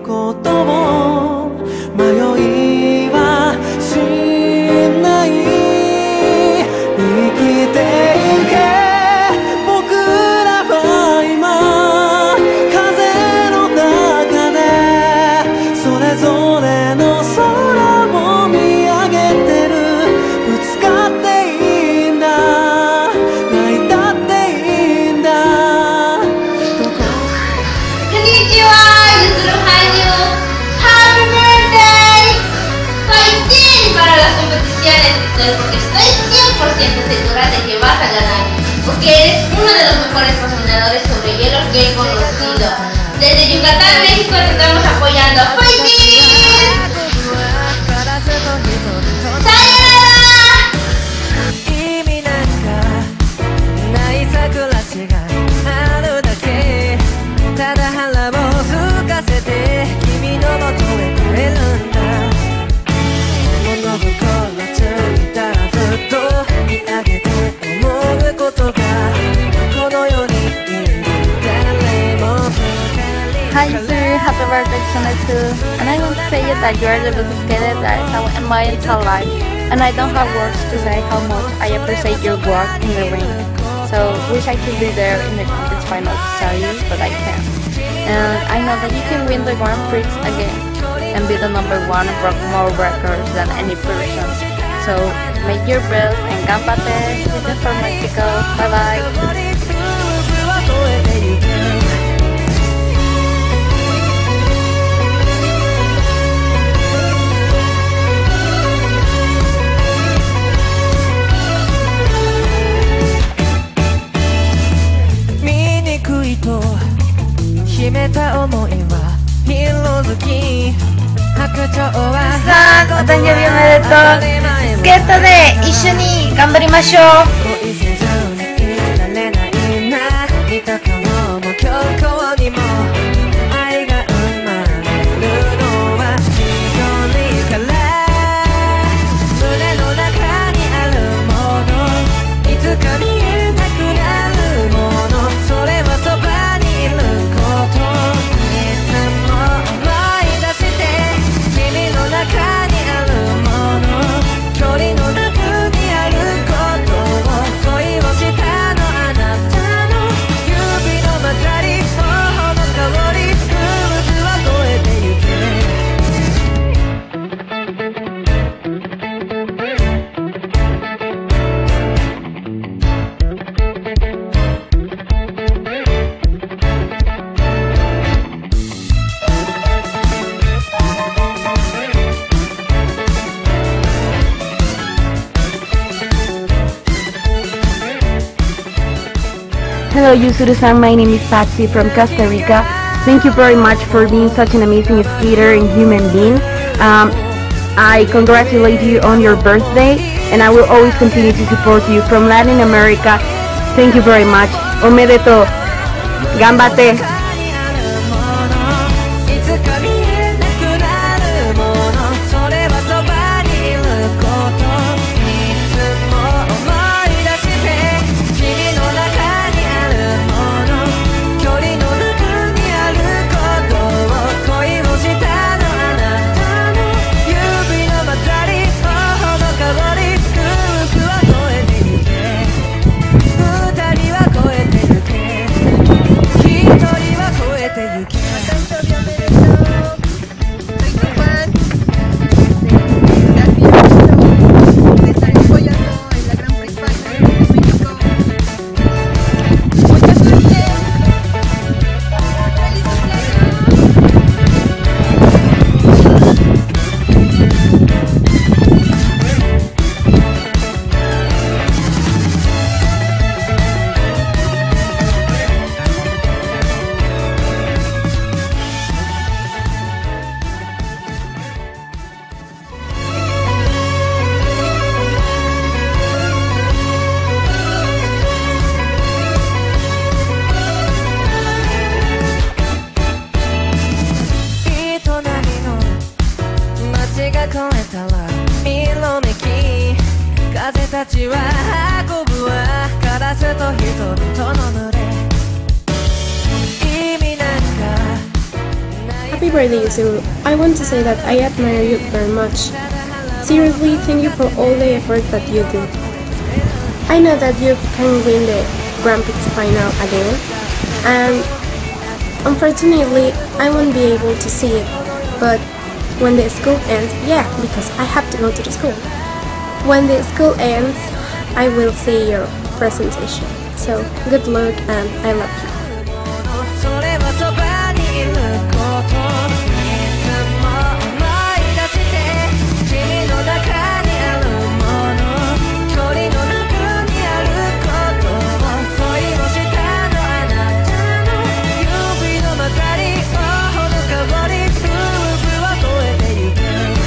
ことを迷いはしない生きてゆけ僕らは今風の中でそれぞれの空を見上げてるぶつかっていいんだ泣いたっていいんだどこ Konnichiwa, yo soy Hanyu. Happy birthday. Fighting para las competiciones estoy porque estoy 100% segura de que vas a ganar, porque eres uno de los mejores patinadores sobre hielo que he conocido. Desde Yucatán, México te estamos apoyando. ¡Fighting! ¡Sayonara! 意味なんかない桜しがあるだけただ腹を空かせて君のもとへ帰るんだ物心ついたらずっと見上げて思うことがこの世にいる誰も Hi Sue, happy birthday to and I want to say you that you are the best skater that I saw in my entire life, and I don't have words to say how much I appreciate your work in the ring. So wish I could be there in the conference final to tell you, but I can't. And I know that you can win the Grand Prix again and be the #1 and break more records than any person. So make your best and ganbate. This is from Mexico. Bye bye. 醜いと秘めた思いは色づき白鳥はさん、お誕生日おめでとう。スケートで一緒に頑張りましょう。 恋せずにいられないな見た顔も強行にも愛が生まれるのは一人から胸の中にあるものいつか見えなくなるものそれはそばにいることいつも思い出して君の中にあるもの距離の中にあることを恋をしたのあなたの指の混ざり頬の香り空気は越えてゆけ Hello Yusuru-san, my name is Patsy from Costa Rica. Thank you very much for being such an amazing skater and human being. I congratulate you on your birthday and I will always continue to support you from Latin America. Thank you very much. Omedetou. Ganbate. たちは運ぶわカラスと人々の群れ意味なんかない Happy Happy birthday, Yuzuru. I want to say that I admire you very much. Seriously, thank you for all the effort that you do. I know that you can win the Grand Prix final again, and unfortunately, I won't be able to see it, but when the school ends, yeah, because I have to go to the school. When the school ends, I will see your presentation. So, good luck and I love you. それはそばにいることいつも思い出して君の中にあるもの距離の中にあることを恋をしたのあなたの指の混ざりをほどかぼり夫婦を越えてゆく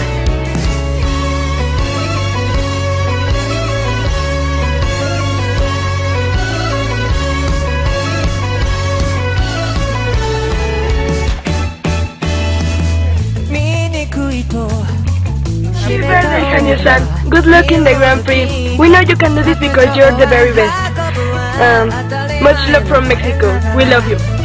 Happy birthday, Hanyu-san. Good luck in the Grand Prix. We know you can do this because you're the very best. Much love from Mexico. We love you.